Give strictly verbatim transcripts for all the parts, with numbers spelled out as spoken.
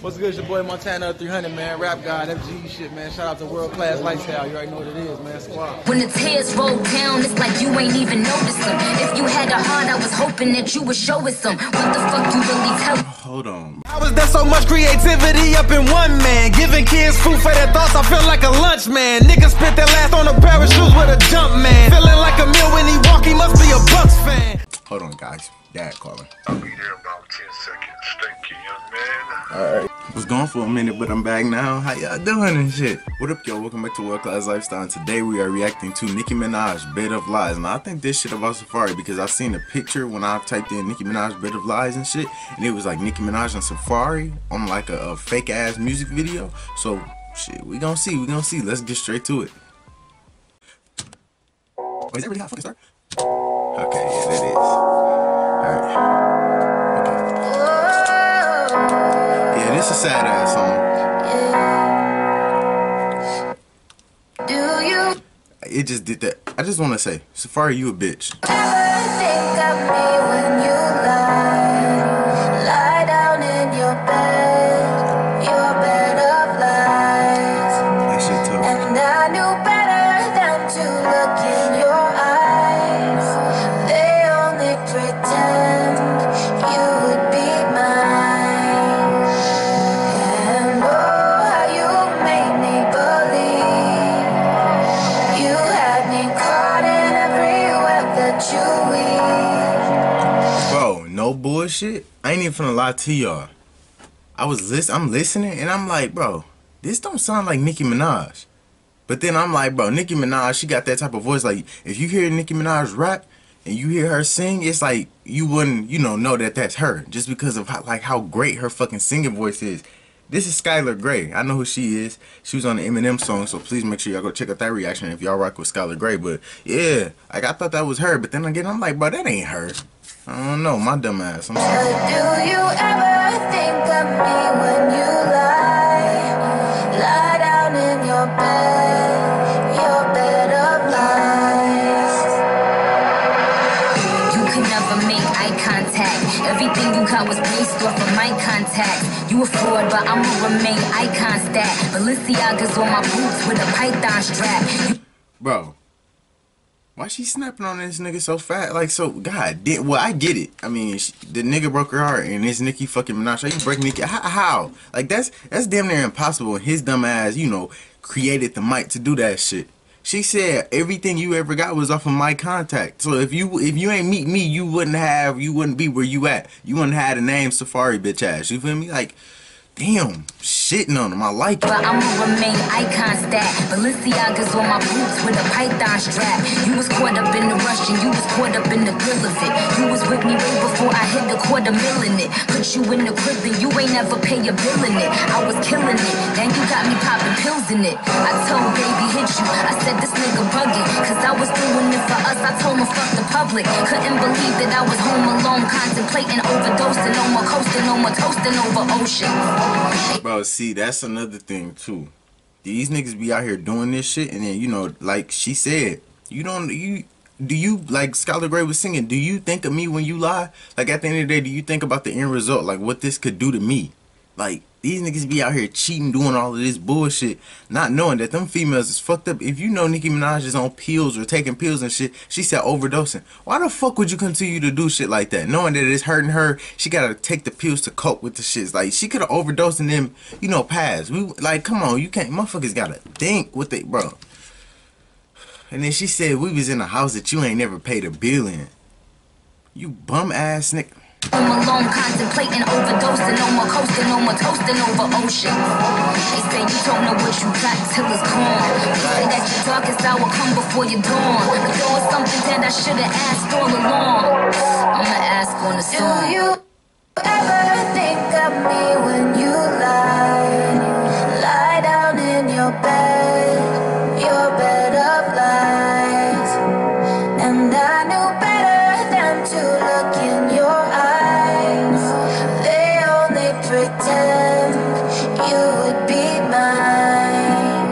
What's good? It's your boy Montana three hundred, man. Rap God, F G shit, man. Shout out to World Class Lifestyle. You already know what it is, man. Squad. When the tears roll down, it's like you ain't even noticed them. If you had a heart, I was hoping that you would show us some. What the fuck you really tell? Hold on. I was there so much creativity up in one man. Giving kids food for their thoughts, I feel like a lunch man. Niggas spent their last on a pair of shoes with a jump man. Feeling like a meal when he walk, he must be a Bucks fan. Hold on, guys. Dad calling. I'll be there about ten seconds. Thank you, young man. Alright. Was gone for a minute, but I'm back now. How y'all doing and shit? What up, y'all? Welcome back to World Class Lifestyle. And today we are reacting to Nicki Minaj, Bed of Lies. Now, I think this shit about Safari because I've seen a picture when I typed in Nicki Minaj, Bed of Lies and shit. And it was like Nicki Minaj on Safari on like a, a fake ass music video. So, shit, we gonna see. We gonna see. Let's get straight to it. Oh, is that really how I fucking start? Okay, yeah, that is. Alright. It's a sad ass song. Do you It just did that. I just want to say, Safari, you a bitch. ever think of me when you lie? Lie down in your bed, your bed of lies. That shit tough. And I knew better than to look in your eyes. They only pretend you would be mine. And oh, how you made me believe. You had me caught in every web that you weave. Bro, no bullshit. I ain't even finna lie to y'all. I was listen. I'm listening, and I'm like, bro, this don't sound like Nicki Minaj. But then I'm like, bro, Nicki Minaj, she got that type of voice. Like, if you hear Nicki Minaj rap and you hear her sing, it's like you wouldn't, you know, know that that's her just because of how, like how great her fucking singing voice is. This is Skylar Grey. I know who she is. She was on the Eminem song, so please make sure y'all go check out that reaction if y'all rock with Skylar Grey. But yeah, like I thought that was her, but then again, I'm like, bro, that ain't her. I don't know, my dumb ass. I'm sorry. Do you ever think of me when you lie? Lie down in your bed, your bed of lies. You could never make eye contact. Everything you got was based off of my contacts. You a fraud, but I'ma remain icon stat. Balenciaga's on my boots with a python strap. You Bro, why she snapping on this nigga so fat? Like, so, God, did well, I get it. I mean, she, the nigga broke her heart, and it's Nicki fucking Minaj. How you break Nicki? How, how? Like, that's that's damn near impossible. And his dumb ass, you know, created the mic to do that shit. She said everything you ever got was off of my contact. So if you if you ain't meet me, you wouldn't have, you wouldn't be where you at. You wouldn't have the name Safari, bitch ass. You feel me? Like, damn, shitting on him. I like it. But I'ma remain icon stat. Balenciaga's on my boots with a python strap. You was caught up in the rush and you was caught up in the thrill of it. You was with me way before I hit the quarter mil in it. Put you in the crib and you ain't never pay your bill in it. I was killing it, then you got me popping pills in it. I told baby hit you, I said this nigga bugging. Cause I was doing it for us, I told him fuck the public. Couldn't believe that I was home alone, contemplating overdosing, no more coasting, no more toasting over ocean. Bro, see, that's another thing too. These niggas be out here doing this shit, and then, you know, like she said, you don't, you, do you, like Skylar Grey was singing, do you think of me when you lie? Like, at the end of the day, do you think about the end result? Like, what this could do to me? Like, these niggas be out here cheating, doing all of this bullshit, not knowing that them females is fucked up. If you know Nicki Minaj is on pills or taking pills and shit, she said overdosing. Why the fuck would you continue to do shit like that? Knowing that it's hurting her, she gotta take the pills to cope with the shit. Like, she could have overdosed and then, you know, passed. We, like, come on, you can't, motherfuckers gotta think with it, bro. And then she said we was in a house that you ain't never paid a bill in. You bum ass nigga. I'm alone contemplating overdosing, no more coasting, no more toasting over ocean. They say you don't know what you got till it's gone. They say that your darkest hour come before your dawn. But there was something that I should've asked all along. I'ma ask on the song. Do you ever think of me when you lie? Lie down in your bed, your bed of lies. And I knew better than to look in your eyes. They only pretend you would be mine.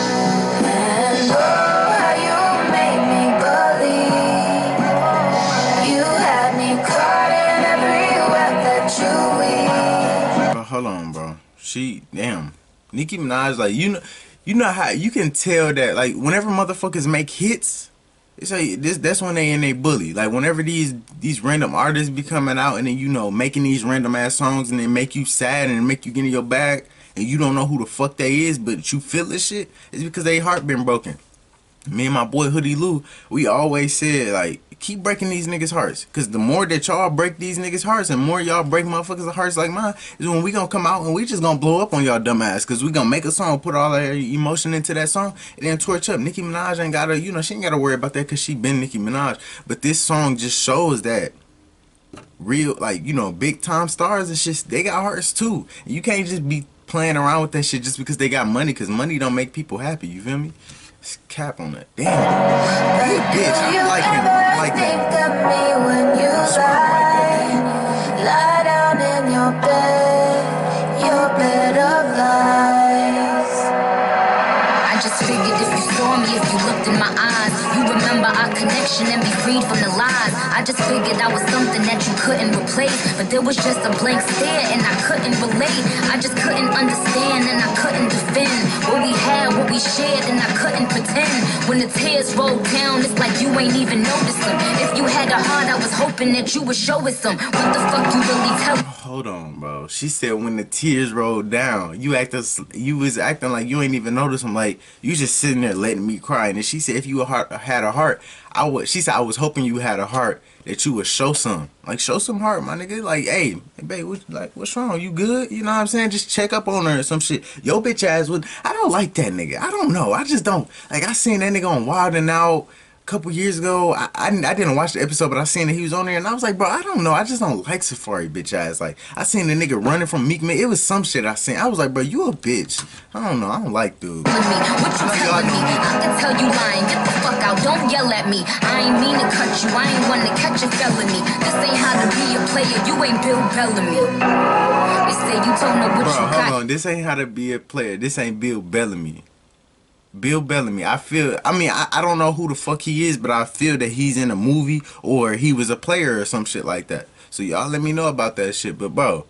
And oh, how you made me believe. You had me caught in every web that you weave. Bro, hold on, bro. She damn. Nicki Minaj, like you know, you know how you can tell that like whenever motherfuckers make hits, it's like this. That's when they in they bully. Like whenever these these random artists be coming out and then you know making these random ass songs and they make you sad and make you get in your bag and you don't know who the fuck they is, but you feel this shit. It's because they heart been broken. Me and my boy Hoodie Lou, we always said like keep breaking these niggas hearts, cause the more that y'all break these niggas hearts and more y'all break motherfuckers hearts like mine is when we gonna come out and we just gonna blow up on y'all dumb ass, cause we gonna make a song, put all our emotion into that song and then torch up. Nicki Minaj ain't gotta, you know, she ain't gotta worry about that cause she been Nicki Minaj, but this song just shows that real, like, you know, big time stars and shit, they got hearts too. You can't just be playing around with that shit just because they got money, cause money don't make people happy, you feel me? It's cap on that. Damn. Hey, bitch, I like him. I like Think that. of me when you lie, lie down in your bed, your bed of lies. I just figured if you saw me, if you looked in my eyes, you remember our connection and be freed from the lies. I just figured I was something that you couldn't replace, but there was just a blank stare and I couldn't relate. I just couldn't understand and I couldn't defend what we had, what we shared, and I couldn't pretend. When the tears rolled down, it's like you ain't even noticed them. If you had a heart, I was hoping that you would show us some. What the fuck you really tell? Hold on, bro. She said when the tears rolled down, you acted, you was acting like you ain't even noticed them. Like you just sitting there letting me cry. And then she said if you a heart, had a heart, I would. She said I was hoping you had a heart that you would show some, like show some heart, my nigga. Like, hey, hey babe, what, like what's wrong? You good? You know what I'm saying? Just check up on her or some shit. Yo, bitch ass would. I don't like that nigga. I don't know. I just don't. Like I seen that nigga on Wild and Out a couple years ago. I, I I didn't watch the episode, but I seen that he was on there, and I was like, bro, I don't know. I just don't like Safari bitch ass. Like I seen the nigga running from Meek Mill. It was some shit I seen. I was like, bro, you a bitch. I don't know. I don't like dude. Me. What you telling me? I can tell you lying. Get the fuck out. Don't yell at me. I ain't mean to cut you. I ain't want to catch a felony. This ain't how to be a player. You ain't Bill Bellamy. They say you don't know what Bro, you hold got. on. This ain't how to be a player. This ain't Bill Bellamy. Bill Bellamy. I feel, I mean, I, I don't know who the fuck he is, but I feel that he's in a movie or he was a player or some shit like that. So y'all let me know about that shit. But bro,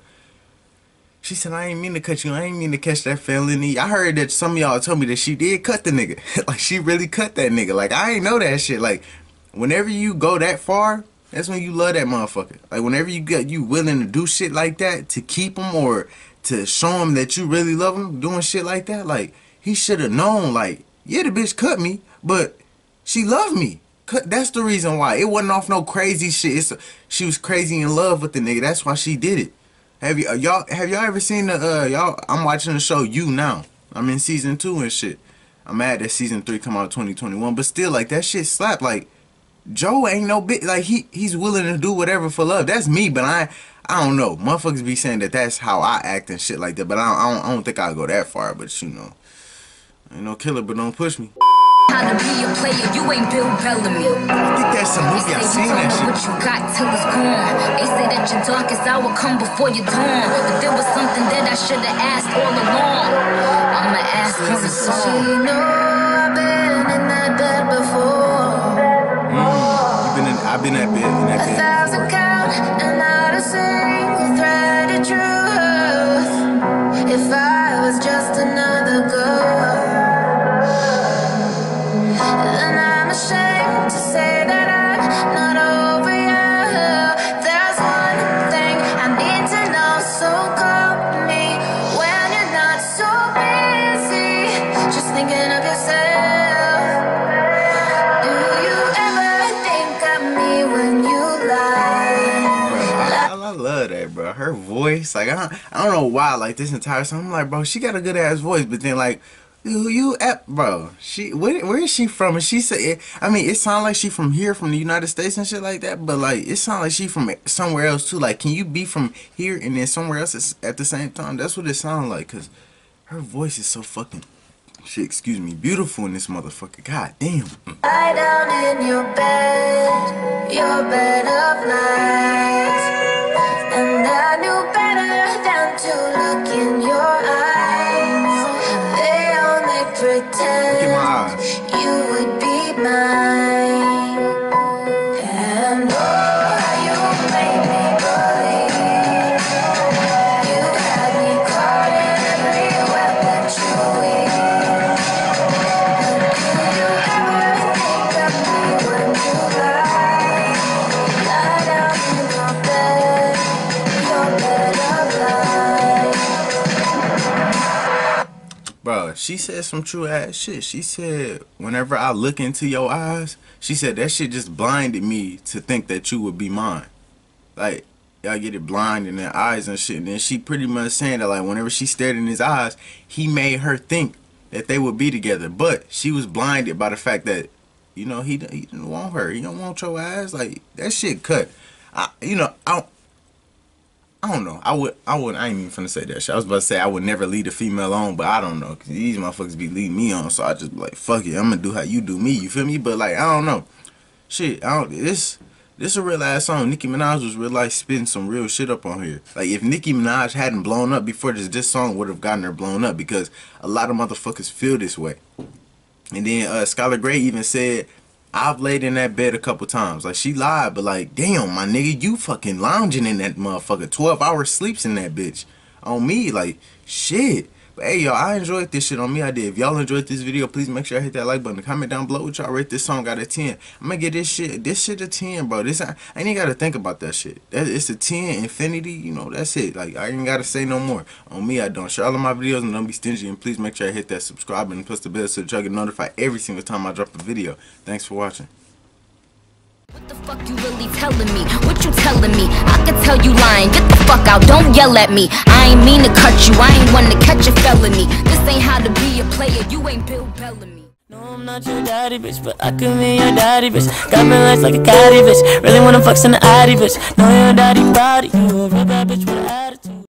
she said, I ain't mean to cut you. I ain't mean to catch that felony. I heard that some of y'all told me that she did cut the nigga. Like she really cut that nigga. Like I ain't know that shit. Like whenever you go that far, that's when you love that motherfucker. Like whenever you get you willing to do shit like that to keep him or to show him that you really love him, doing shit like that, like he should have known. Like yeah, the bitch cut me, but she loved me. Cut. That's the reason why. It wasn't off no crazy shit. It's, she was crazy in love with the nigga. That's why she did it. Have you uh, y'all have y'all ever seen the uh y'all? I'm watching the show You now. I'm in season two and shit. I'm mad that season three come out twenty twenty-one, but still like that shit slap. Like Joe ain't no bit like he he's willing to do whatever for love. That's me, but I I don't know. Motherfuckers be saying that that's how I act and shit like that, but I don't I don't, I don't think I'll go that far. But you know, ain't no killer, but don't push me. How to be a player, you ain't Bill Bellamy. I think that's a movie. I seen that shit. What you got till it's gone. They say that your darkest hour come before your dawn, but there was something that I should have asked all along. I'ma ask for the song. She know I've been in that bed before. Mm, you been in, I've been in that bed. In that A bed. thousand count and not a single thread of truth. If I was just another girl, then I'm ashamed to say that I'm not over you. There's one thing I need to know, so call me when you're not so busy, just thinking of yourself. Do you ever think of me when you lie? I, I love that, bro. Her voice, like I don't, I don't know why. Like this entire song, I'm like, bro, she got a good ass voice, but then like. Who you at, bro? She where, where is she from? And she said, I mean, it sounds like she from here, from the United States and shit like that. But like, it sounds like she from somewhere else too. Like, can you be from here and then somewhere else at the same time? That's what it sounds like. Cause her voice is so fucking, shit, excuse me, beautiful in this motherfucker. God damn. Lie down in your bed, your bed of lies, and I knew better than to look in your eyes. They only pretend Look at my eyes. you would be mine, and oh, how you made me believe. You had me caught in she said some true ass shit. She said, whenever I look into your eyes, she said that shit just blinded me to think that you would be mine. Like, y'all get it, blind in their eyes and shit. And then she pretty much saying that, like, whenever she stared in his eyes, he made her think that they would be together. But she was blinded by the fact that, you know, he, he didn't want her. He don't want your ass. Like, that shit cut. I, you know, I don't, I don't know. I would, I would, I ain't even finna say that shit. I was about to say I would never lead a female on, but I don't know. Cause these motherfuckers be leading me on, so I just be like, fuck it. I'm gonna do how you do me, you feel me? But like, I don't know. Shit, I don't, this, this a real ass song. Nicki Minaj was real like spitting some real shit up on here. Like, if Nicki Minaj hadn't blown up before this, this song would have gotten her blown up because a lot of motherfuckers feel this way. And then uh, Skylar Grey even said, I've laid in that bed a couple times. Like, she lied, but like, damn, my nigga, you fucking lounging in that motherfucker. twelve hour sleeps in that bitch. On me, like, shit. But hey, y'all, I enjoyed this shit. On me, I did. If y'all enjoyed this video, please make sure I hit that like button. Comment down below what y'all rate this song out of ten. I'm gonna get this shit, this shit a ten, bro. This, I, I ain't even gotta think about that shit. That, it's a ten, infinity, you know, that's it. Like, I ain't gotta say no more. On me, I don't. Share all of my videos and don't be stingy. And please make sure I hit that subscribe button and push the bell so that y'all get notified every single time I drop a video. Thanks for watching. What the fuck you really telling me? What you telling me? I can tell you lying. Get the fuck out, don't yell at me. I ain't mean to cut you, I ain't one to catch a felony. This ain't how to be a player, you ain't Bill Bellamy. No, I'm not your daddy, bitch, but I can be your daddy, bitch. Got me legs like a caddy, bitch. Really wanna flex in the addy, bitch. Know your daddy body, you a real bad bitch with an